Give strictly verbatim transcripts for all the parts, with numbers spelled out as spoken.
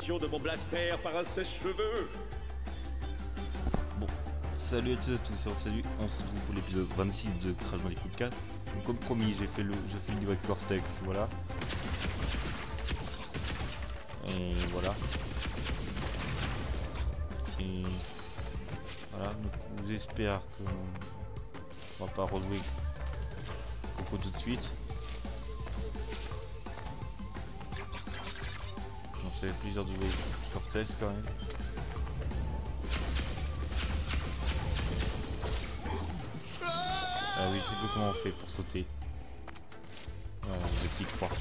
l'explosion de mon blaster par un sèche-cheveux. Bon, salut à tous et à tous, on salut, on se retrouve pour l'épisode vingt-six de Crash Bandicoot quatre. Donc comme promis, j'ai fait le j'ai fait le niveau avec Cortex, voilà. Et voilà. Et voilà, donc j'espère qu'on va pas rejouer Coco tout de suite. Donc ça fait plaisir de jouer Cortex quand même. Ah oui, je sais plus comment on fait pour sauter. Ouais, je t'y crois.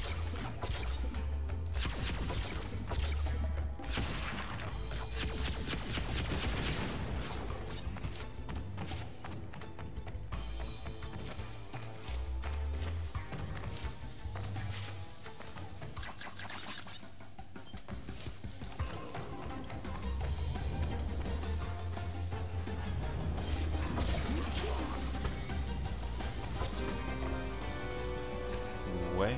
Ouais.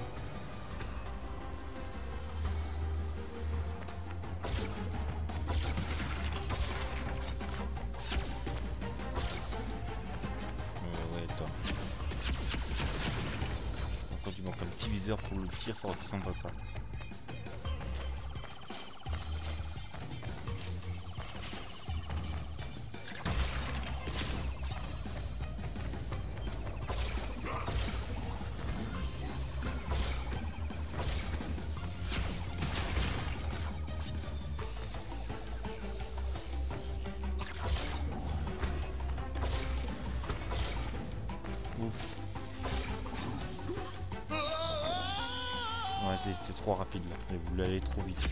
Euh, ouais, attends. Quand tu manques un petit viseur pour le tir, ça ressemble à ça. Ouais, c'était trop rapide là, j'ai voulu aller trop vite.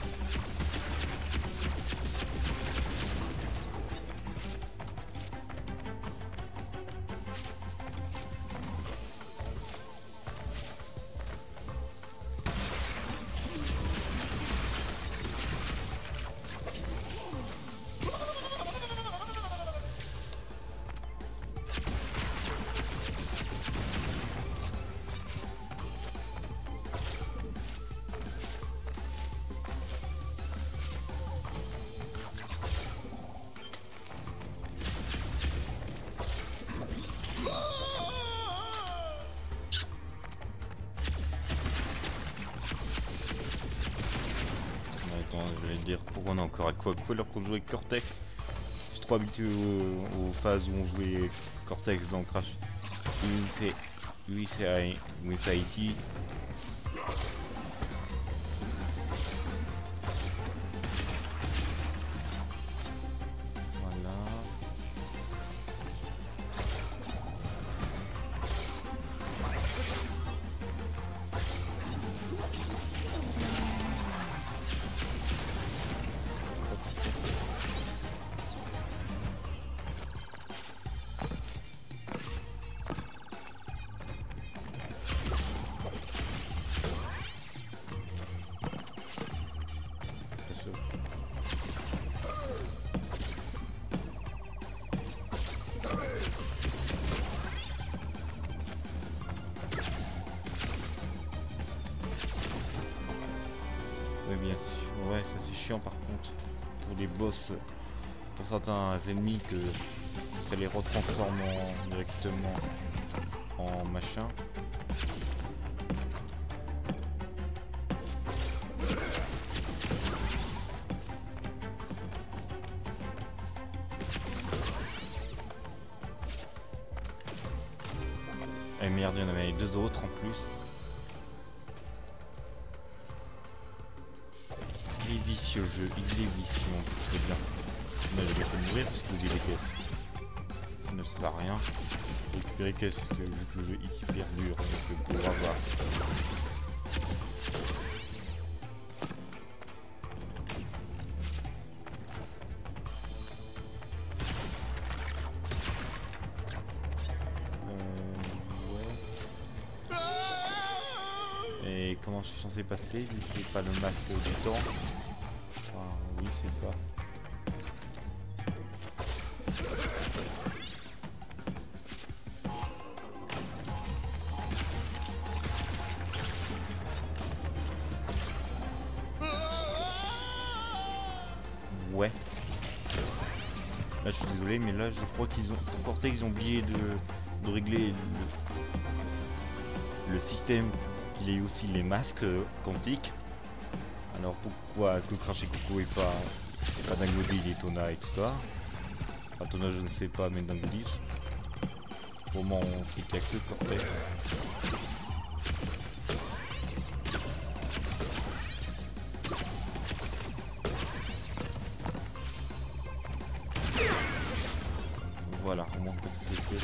Je vais dire pourquoi on est encore à quoi alors qu'on jouait avec Cortex. Je suis trop habitué aux, aux phases où on jouait Cortex dans Crash. Lui c'est lui c'est with I T. Voilà. Ouais, bien sûr, ouais, ça c'est chiant par contre pour les boss, pour certains ennemis que ça les retransforme en, directement en machin. Et merde, il y en avait deux autres en plus. Il est vicieux le jeu, il est vicieux en plus, c'est bien. Mais je vais pas mourir parce que j'ai des caisses. Ça ne sert à rien. Récupérer caisses parce que vu que le jeu est hyper dur, donc je peux avoir. Et comment je suis censé passer? Je n'ai pas le masque du temps. Ah, oui, c'est ça. Ouais. Là je suis désolé, mais là je crois qu'ils ont... Pour Cortex, ils ont oublié de, de régler le, le système qu'il ait aussi les masques euh, quantiques. Alors pourquoi que Crash et Coco et pas, et pas Dingodile et Tona et tout ça. Enfin Tona je ne sais pas, mais Dingodile. Comment on sait qu'il n'y a que Cortex. Voilà, au moins que c'est fait.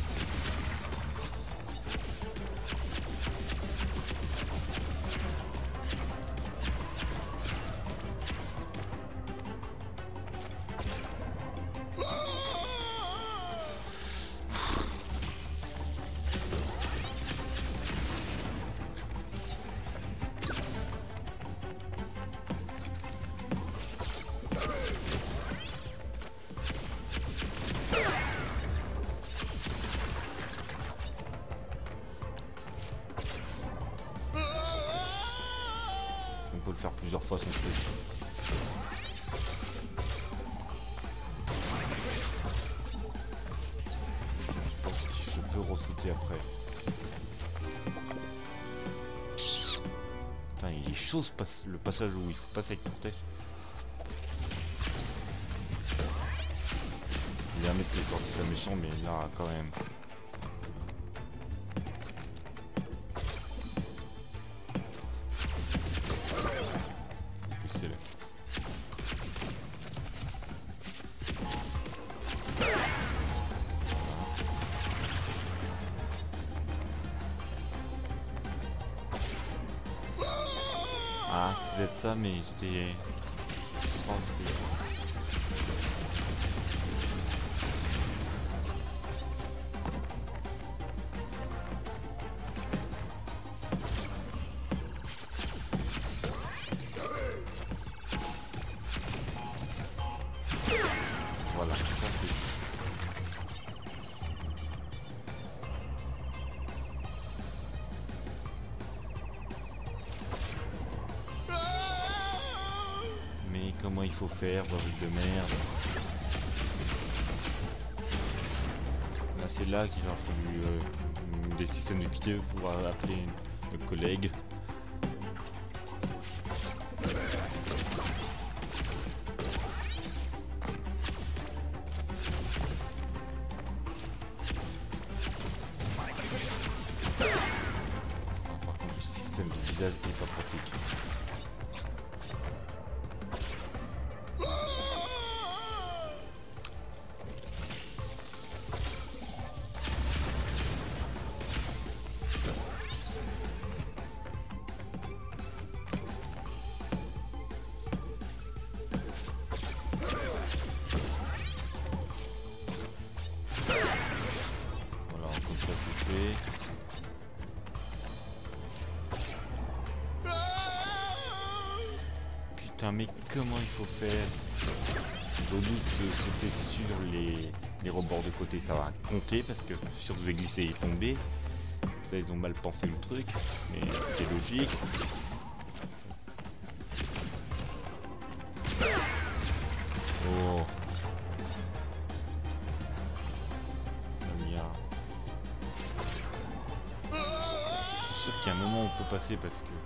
On peut le faire plusieurs fois son truc. Je pense que je peux re-sauter après. Putain, il est chaud ce pas le passage où il faut passer avec Cortex. Il y a un mec qui est sorti ça méchant, mais là quand même. C'est là. Ah, c'était peut-être ça, mais j'étais... Je pense que... Voilà, ça c'est... Mais comment il faut faire, baril de merde. Là c'est là qu'il a fallu euh, des systèmes de vidéo pour appeler le collègue. Par contre le système de visage n'est pas pratique. Voilà, comme ça c'est fait. Putain, mais comment il faut faire? Au doute de sauter sur les, les rebords de côté, ça va compter parce que si on devait glisser et tomber, ça ils ont mal pensé le truc, mais c'est logique. Oh. Un milliard. Je suis sûr qu'il y a un moment où on peut passer parce que...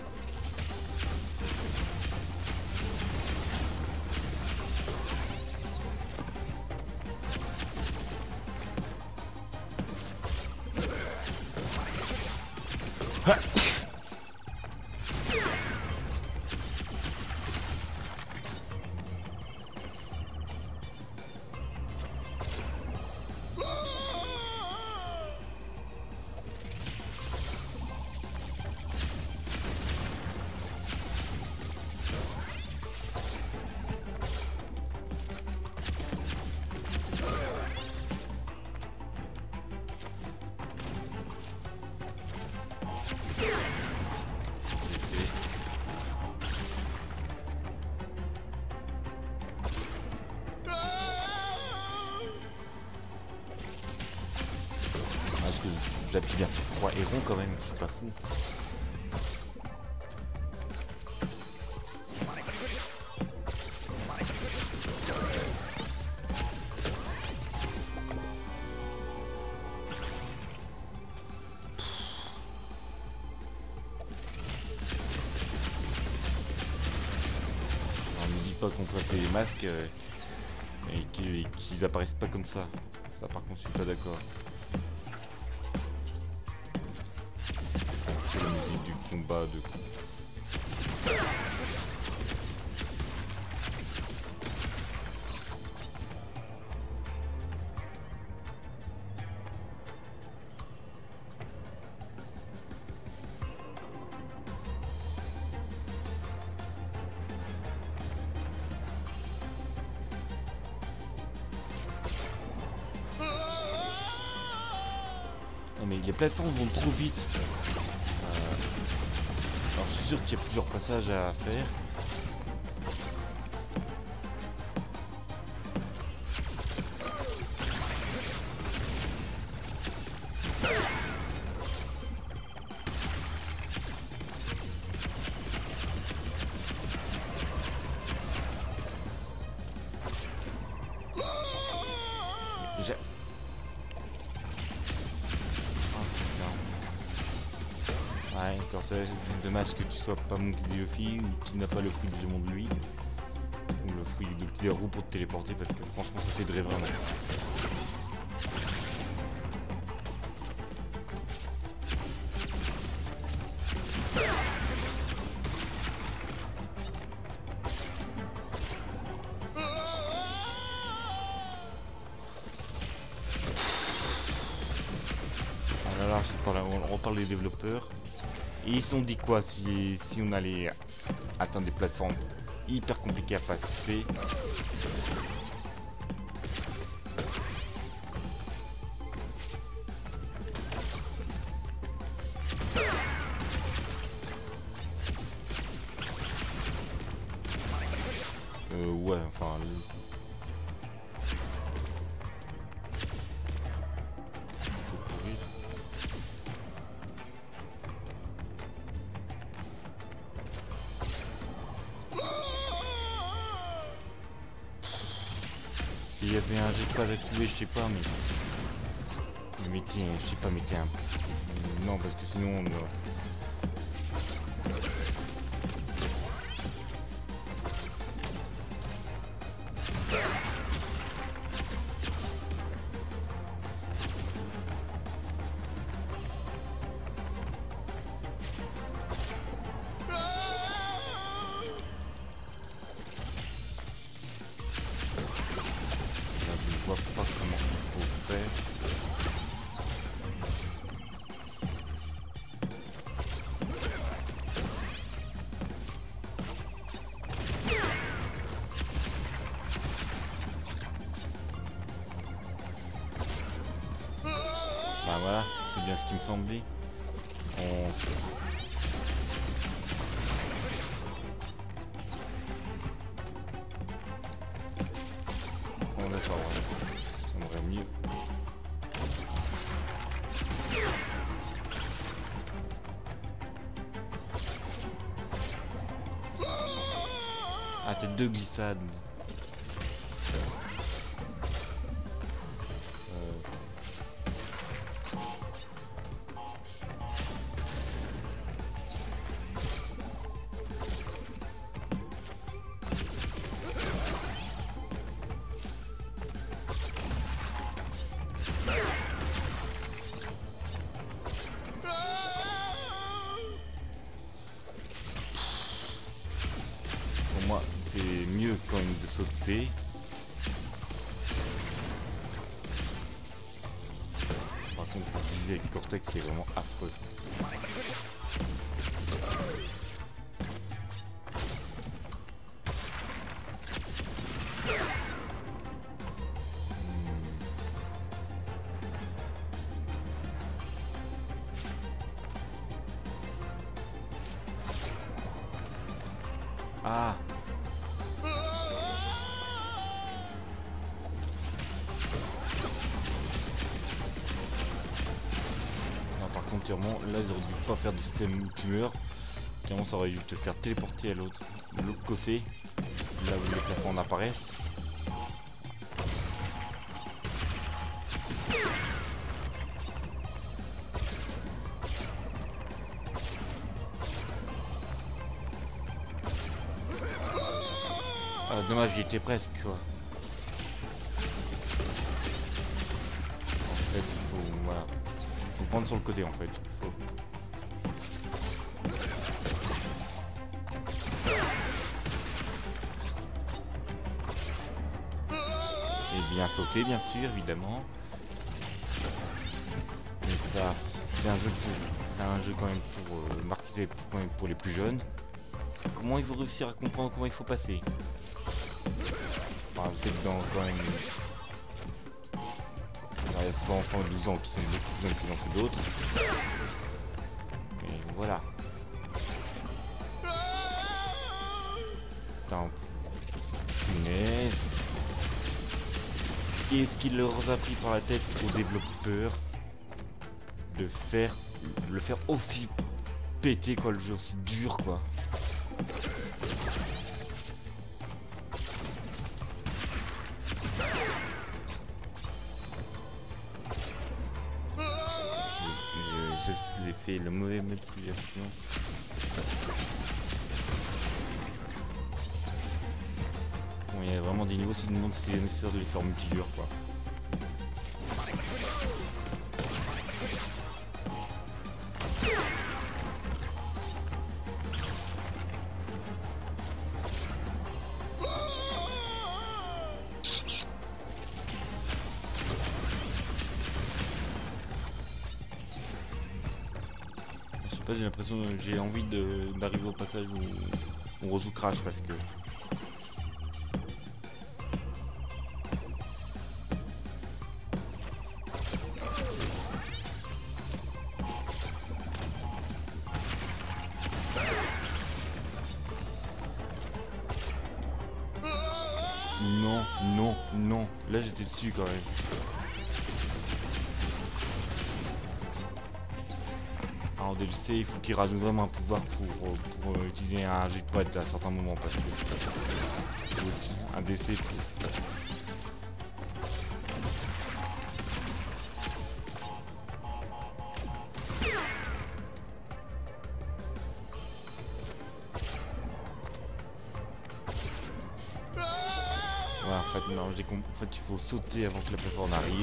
Ah. Parce que j'appuie bien sur trois et rond quand même, je suis pas fou. pas qu'on peut appeler les masques euh, et qu'ils qu'ils apparaissent pas comme ça. Ça par contre je suis pas d'accord. C'est la musique du combat de... Non mais les plateformes vont trop vite. Euh... Alors je suis sûr qu'il y a plusieurs passages à faire. J'ai... Ouais, encore c'est dommage que tu sois pas Monkey D. Luffy ou qu'il n'a pas le fruit du monde de lui. Ou le fruit de Kizaru pour te téléporter parce que franchement ça t'aiderait vraiment. Ah là là, on reparle des développeurs. Et ils se sont dit quoi si, si on allait atteindre des plateformes hyper compliquées à passer. Euh, ouais, enfin... Il y avait un jet de pas à trouver, je sais pas, mais... Mais mettez, je sais pas, mettez un... Non, parce que sinon on... Je vois pas comment il faut faire. Bah voilà, c'est bien ce qui me semblait. On... On va savoir. Ça m'aurait mieux. Ah, t'as deux glissades. Euh... Pour moi, c'est mieux quand même de sauter. Par contre, pour viser avec Cortex, c'est vraiment affreux. Ah. Non, par contre, clairement, là, ils auraient dû pas faire de système où tu meurs. Clairement, ça aurait dû te faire téléporter à l'autre, de l'autre côté, là où les plafonds apparaissent. Ah, dommage, j'y étais presque quoi. En fait, il faut, voilà, faut prendre sur le côté en fait. Il faut... Et bien sauter, bien sûr, évidemment. Mais ça, c'est un jeu pour, c'est un jeu quand même pour euh, marquer quand même pour les plus jeunes. Comment il faut réussir à comprendre comment il faut passer. Enfin, c'est dans quand même. Il y a souvent enfants de douze ans qui sont beaucoup plus intelligents que d'autres. Et voilà. Putain, punaise. Qu'est-ce qu'il leur a pris par la tête aux développeurs de faire le faire aussi péter quoi, le jeu aussi dur quoi. J'ai fait le mauvais manipulation. Bon, il y a vraiment des niveaux qui nous demandent si c'est nécessaire de les faire multijoueurs quoi. J'ai l'impression que j'ai envie d'arriver au passage où on rejoue Crash parce que non, non, non, là j'étais dessus quand même. En D L C, il faut qu'il rajoute vraiment un pouvoir pour, pour, pour utiliser un jetpack à certains moments parce que un D L C pour... Ouais, en fait non, j'ai compris. En fait il faut sauter avant que la plateforme arrive.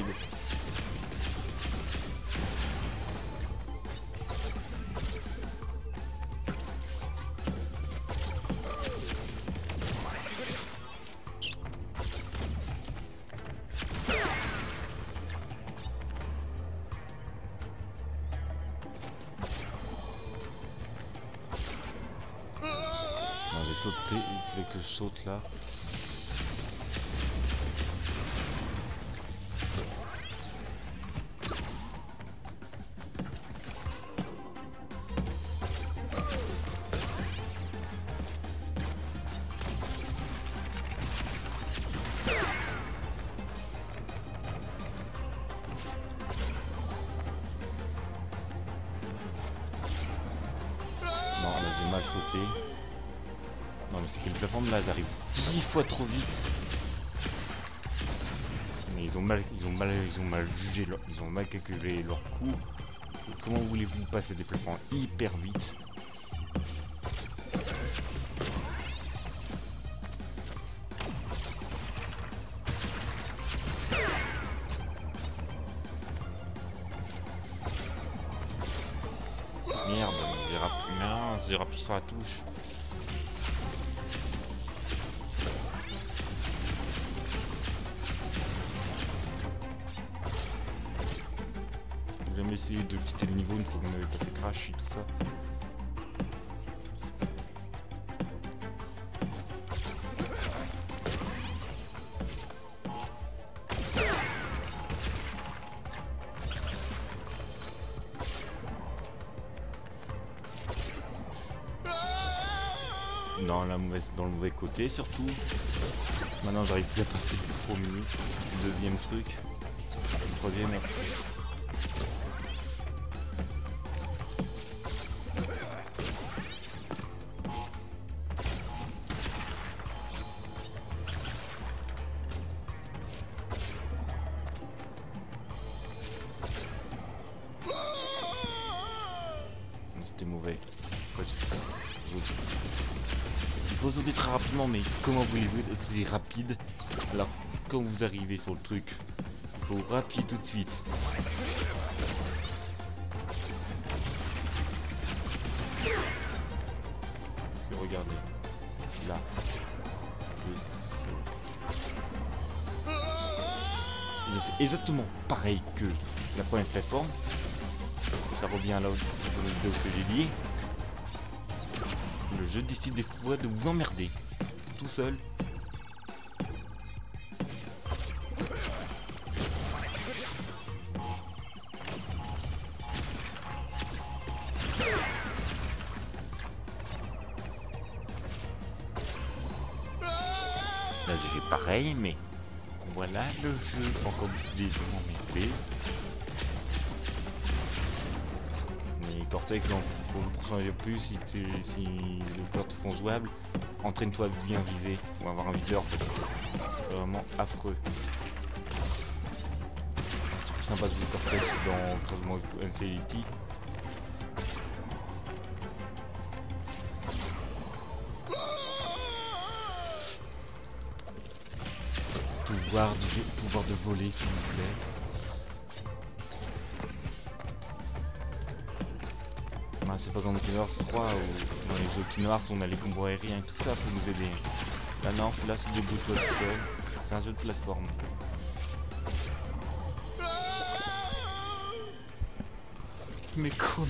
Sauter, il fallait que je saute là. Non, là j'ai mal sauté. Non mais c'est que les plateformes là elles arrivent dix fois trop vite. Mais ils ont mal ils ont mal ils ont mal jugé leur, ils ont mal calculé leur coup. Comment voulez-vous passer des plateformes hyper vite? Merde, j'ai rappuyé non, j'ai rappuyé sur la touche. J'ai jamais essayé de quitter le niveau une fois qu'on avait passé Crash et tout ça. Dans, la mauvaise, dans le mauvais côté surtout. Maintenant j'arrive plus à passer le premier, le deuxième truc, le troisième après. C'était mauvais. Il faut faut sauter très rapidement, mais comment voulez-vous, c'est rapide. Alors quand vous arrivez sur le truc, faut rappuyer tout de suite. Et regardez, là. Il fait exactement pareil que la première plateforme. Ça revient là où que j'ai dit. Le jeu décide des fois de vous emmerder tout seul. Là j'ai fait pareil, mais voilà le jeu encore décidé de m'emmerder. Mais Cortex, donc pour le pourcentage plus, si, tu, si les portes font jouable, entraîne-toi bien viser. On va avoir un viseur parce que c'est vraiment affreux. C'est plus sympa de jouer Cortex dans Crossement Insanity. Pouvoir de, pouvoir de voler s'il vous plaît. Ben, c'est pas comme Kingdom Hearts trois ou dans les jeux Kingdom Hearts on a les combos aériens et tout ça pour nous aider. Là non, là c'est débrouille-toi tout seul. C'est un jeu de plateforme. Mais comment?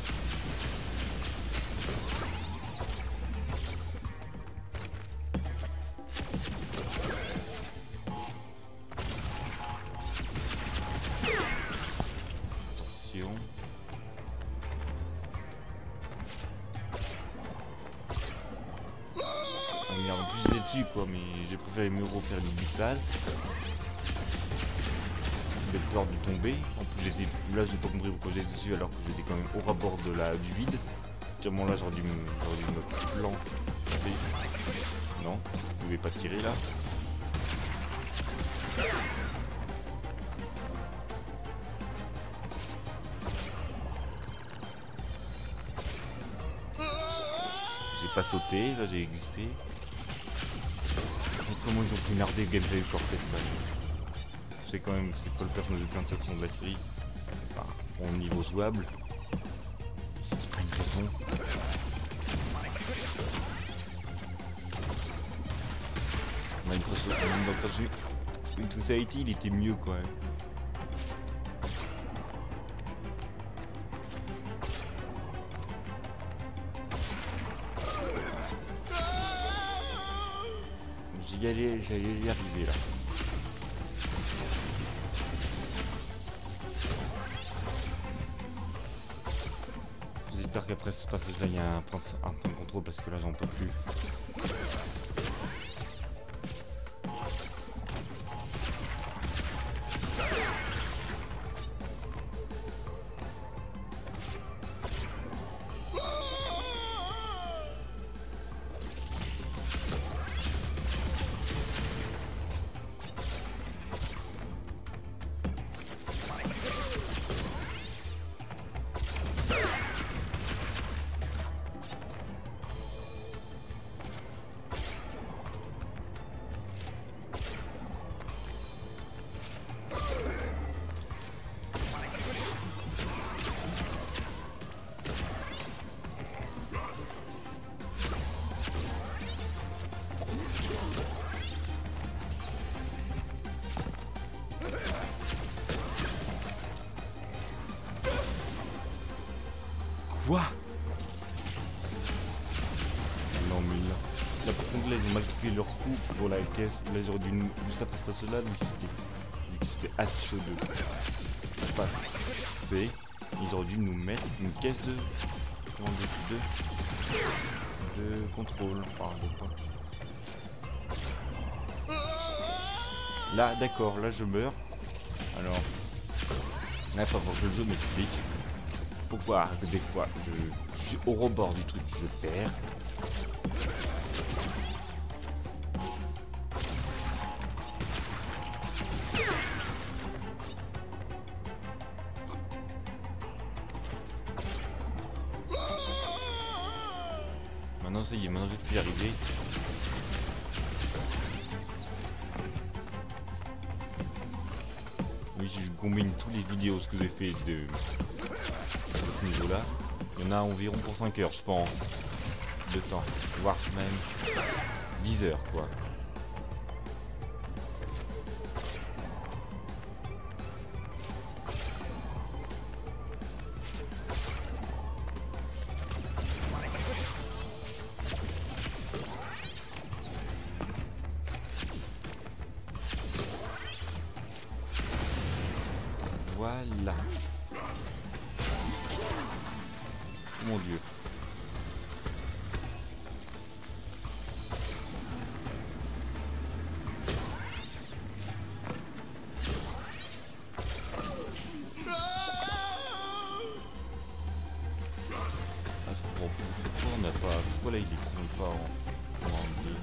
En plus j'ai dessus quoi, mais j'ai préféré mieux refaire une glissade. J'ai peur de tomber. En plus j'étais là, j'ai pas compris pourquoi j'étais dessus alors que j'étais quand même au rabord de la du vide. Sûrement là j'aurais dû me j'aurais dû me planter. Non, je pouvais pas tirer là. J'ai pas sauté, là j'ai glissé. Comment ils ont pu merder le gameplay de Cortex là. C'est quand même, c'est pas le personnage de plein de sections de la série. Enfin, au niveau jouable. C'est pas une raison. On a une fois dans Crash Une Society, il était mieux quand même. J'y allais, j'allais y arriver là. J'espère qu'après ce passage là il y a un point, un point de contrôle parce que là j'en peux plus. Quoi? Non mais là, là par contre là ils ont mal calculé leur coup pour la caisse. Là ils auraient dû nous, juste après ce passage là, vu que c'était H deux pas fait, ils auraient dû nous mettre une caisse de comment de, de, de contrôle. Enfin, de pas. Là d'accord, là je meurs. Alors là il va falloir que le jeu m'explique pourquoi des fois je, je suis au rebord du truc, je perds. Maintenant ça y est, y est, maintenant je vais y arriver. Oui, si je combine toutes les vidéos ce que j'ai fait de, de ce niveau là, il y en a environ pour cinq heures je pense de temps, voire même dix heures quoi. Voilà. Mon Dieu. Ah, je comprends pourquoi on n'a pas... Pourquoi là il est pas en... en anglais.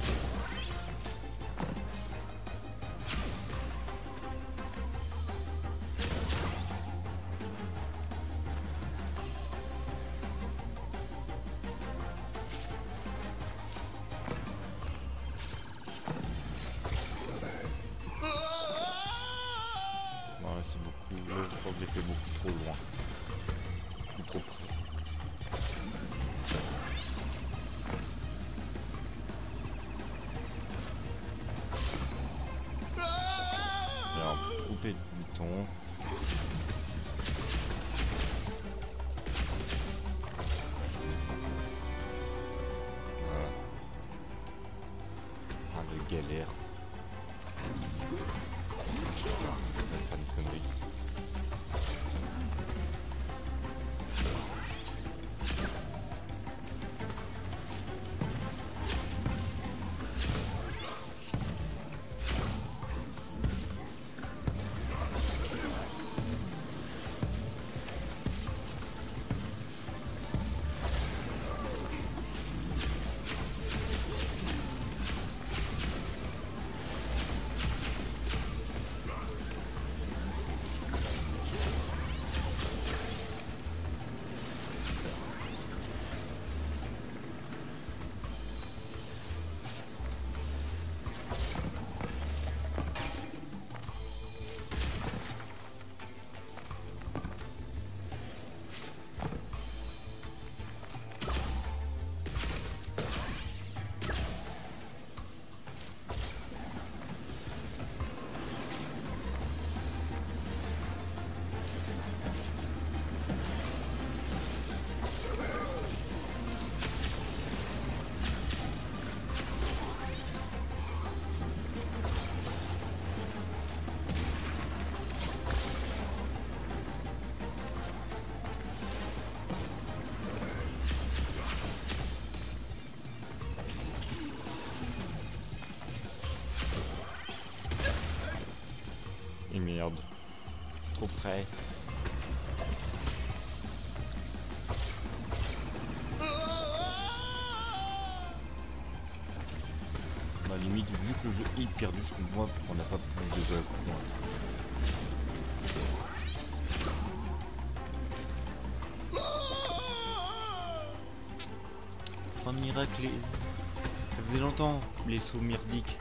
C'est beaucoup, là je crois que j'ai fait beaucoup trop loin, beaucoup trop près. J'ai un coupé de bouton. Voilà. Ah de galère. Pas de conneries. Et merde, trop près. Bah limite vu que le jeu est hyper dur, je comprends pourquoi on n'a pas plus de jeux à coup. Un miracle, les... ça faisait longtemps les sauts merdiques.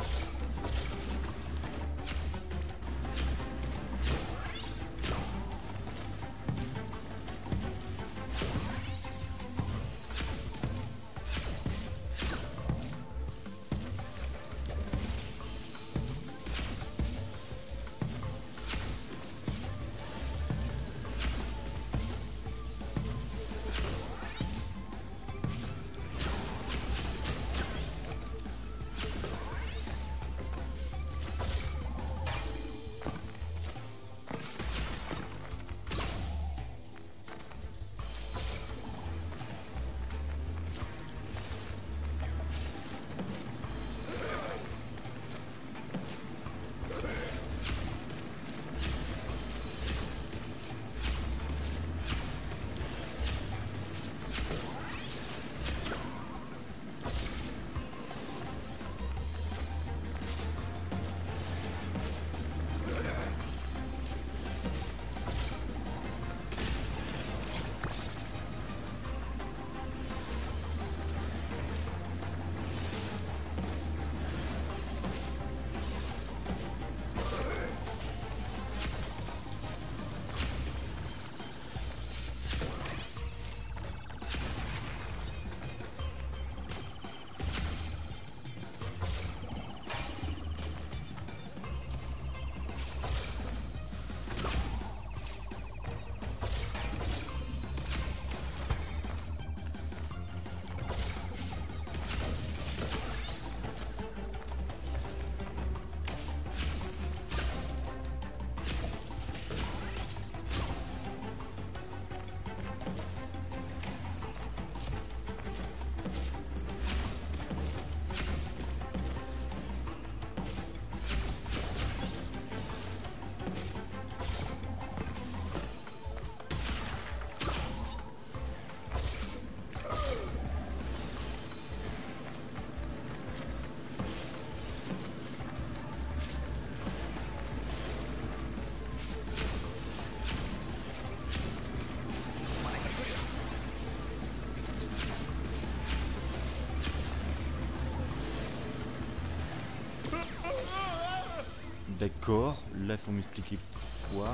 D'accord, là il faut m'expliquer pourquoi.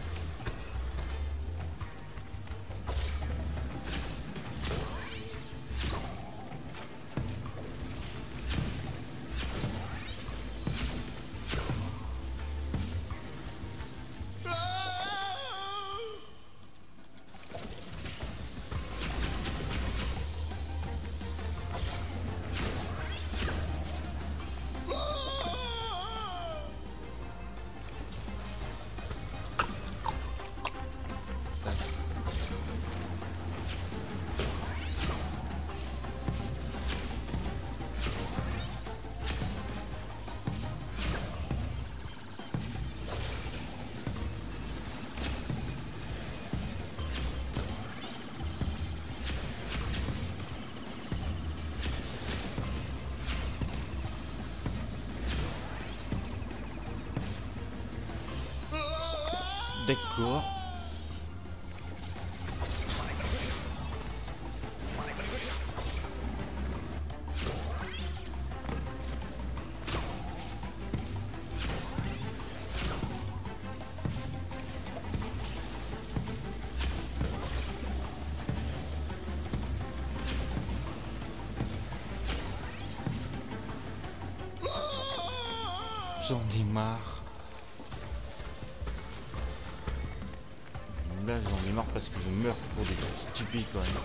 D'accord. J'en ai marre. Là j'en ai marre parce que je meurs pour des trucs stupides quand même.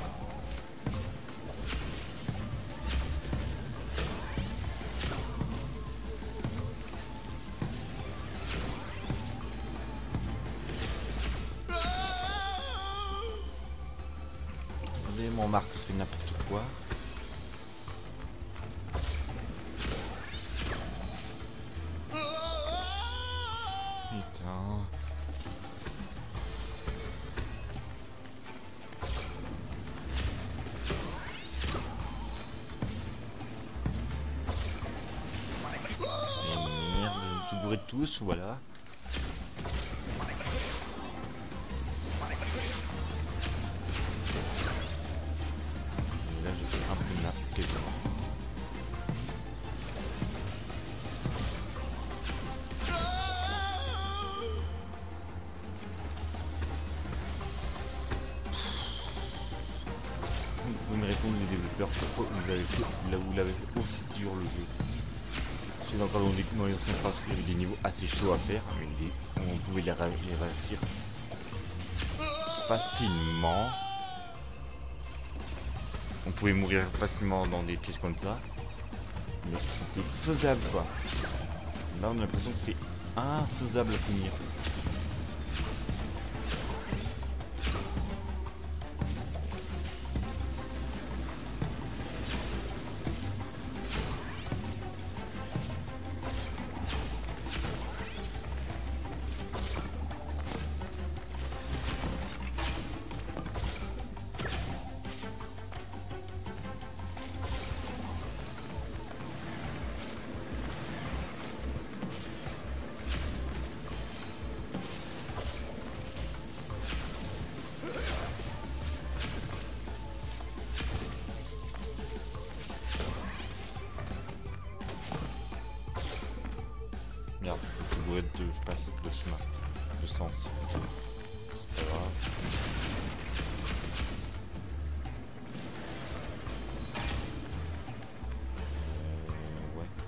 Regardez mon marque fait n'importe quoi. Putain. Et merde, je tous, voilà. Et là je fais un peu n'importe quoi. Vous me répondez les développeurs pourquoi vous avez fait, là vous l'avez fait aussi dur le jeu. C'est encore dans les dans les anciens phases, il y avait des niveaux assez chauds à faire, mais les, on pouvait les, ré les réussir facilement. On pouvait mourir facilement dans des pièges comme ça, mais c'était faisable quoi. Là on a l'impression que c'est infaisable à finir. Merde, je dois être de passer de chemin, de sens. C'est pas grave. Euh, ouais.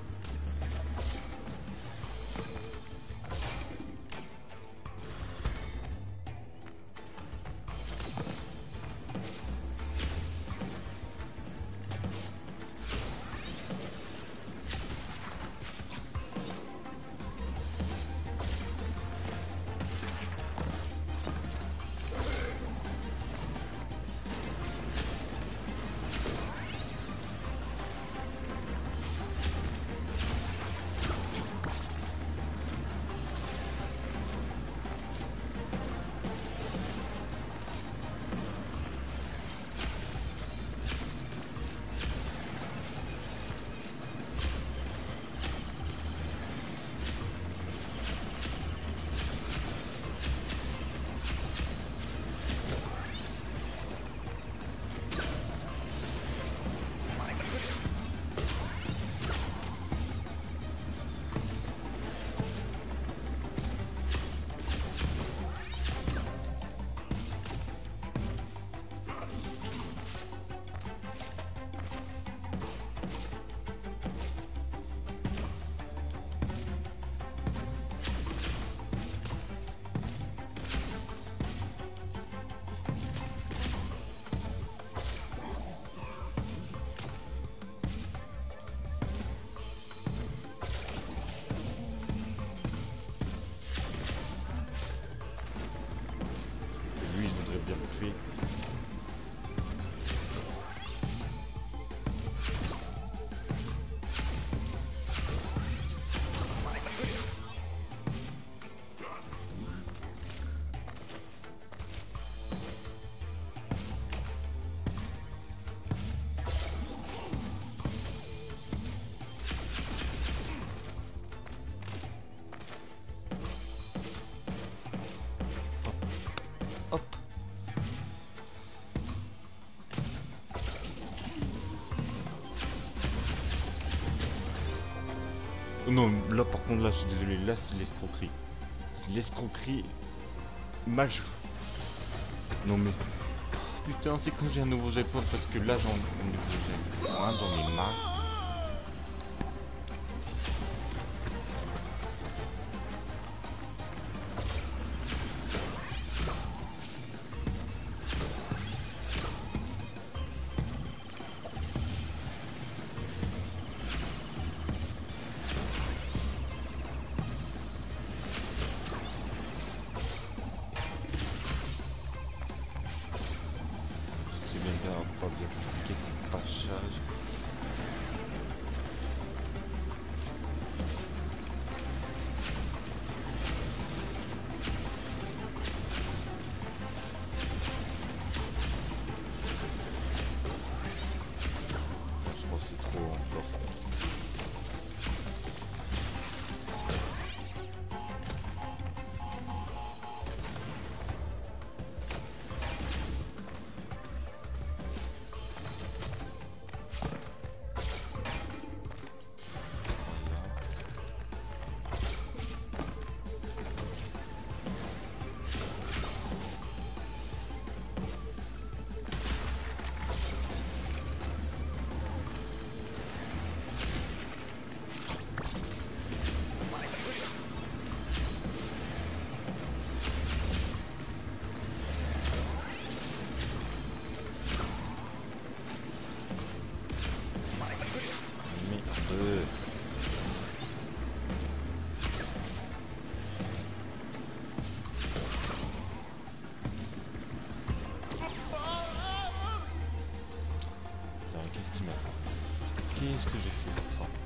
Non, là par contre, là je suis désolé, là c'est l'escroquerie. C'est l'escroquerie majeure. Non mais... Putain, c'est quand j'ai un nouveau jackpot parce que là j'en... Hein, j'en ai marre. C'est bien d'avoir pas bien compliqué, ça pas charge. Je crois que c'est trop encore. Merde. Putain, qu'est-ce qu'il m'a fait? Qu'est-ce que j'ai fait pour ça?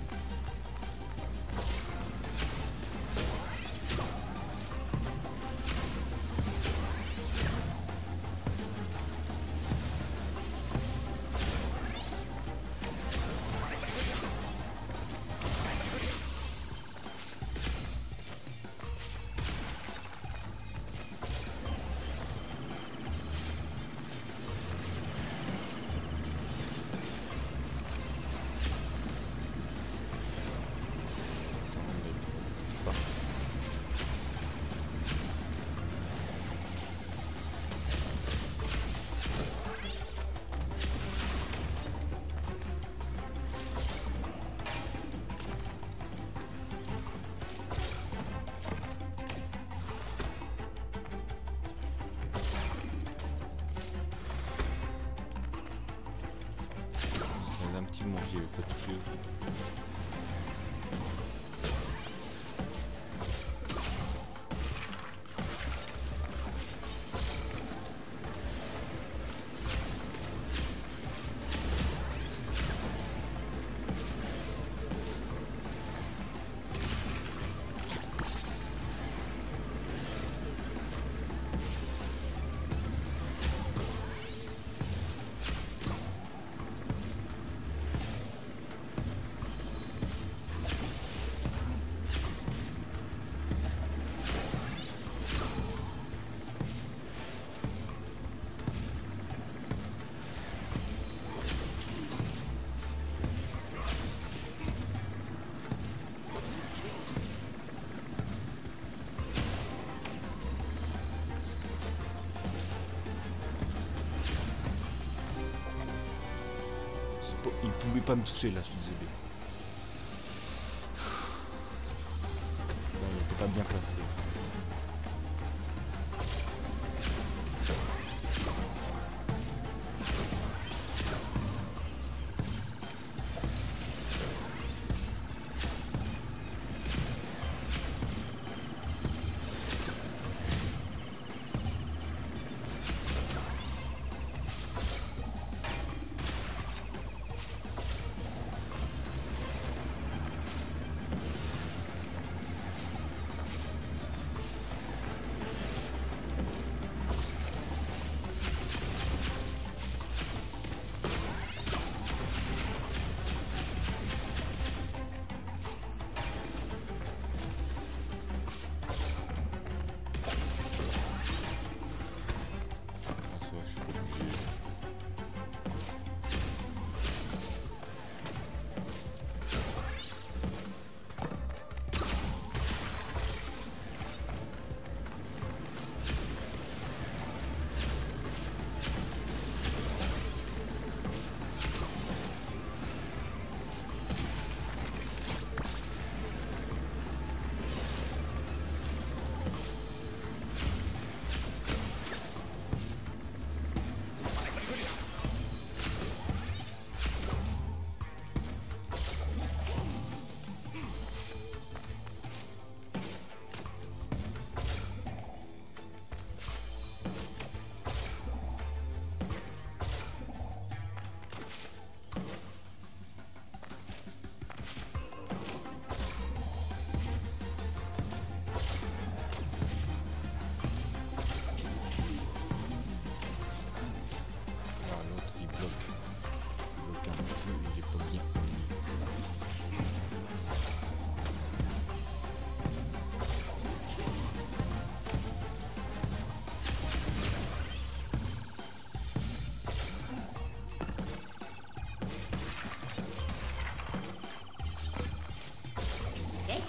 Un petit manger pas de feu. Il pouvait pas me toucher là, je suis désolé. Non, il était pas bien placé.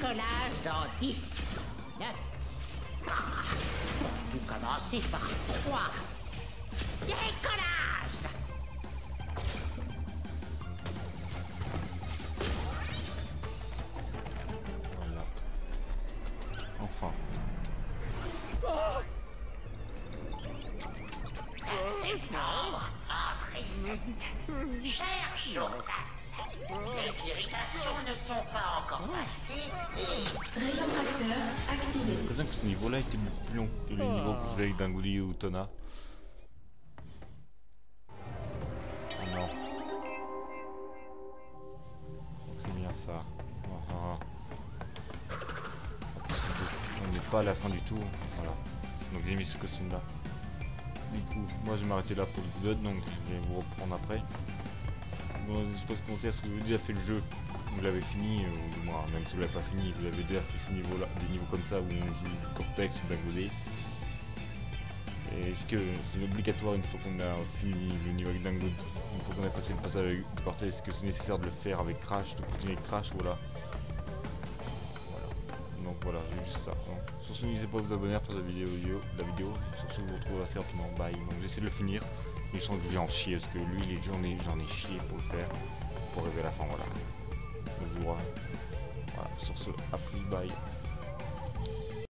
Décollage dans dix, neuf. Ah, faut tout commencer par trois. Décollage! Voilà. Enfin. Septembre, entrée sept. Cher journal, les irritations ne sont pas encore passées et... Rayon tracteur activé. J'ai l'impression que ce niveau-là était beaucoup plus long que le niveau que vous avez avec Dingouli ou Tona. Oh non. Donc c'est bien ça. Ah, ah. En plus, c'est- on n'est pas à la fin du tour. Voilà. Donc j'ai mis ce costume là. Du coup, moi je vais m'arrêter là pour l'épisode, donc je vais vous reprendre après. Bon, je pose commentaire, est-ce que vous avez déjà fait le jeu? Vous l'avez fini, ou du moins, même si vous l'avez pas fini, vous avez déjà fait ces niveaux là, des niveaux comme ça où on joue Cortex ou Dingodé. Et est-ce que c'est obligatoire une fois qu'on a fini le niveau avec Dingo, une fois qu'on a passé le passage avec Cortex, est-ce que c'est nécessaire de le faire avec Crash, de continuer avec Crash, voilà. Voilà. Donc voilà, j'ai juste ça. Donc, sur ce, n'hésitez pas à vous abonner à faire la vidéo, la vidéo. Sur ce, je vous retrouve assez rapidement. Bye. Donc j'essaie de le finir. Mais je sens que je vais en chier parce que lui, les j'en ai, j'en ai chié pour le faire. Pour arriver à la fin, voilà. Donc, je vous vois. Voilà, sur ce, à plus, bye.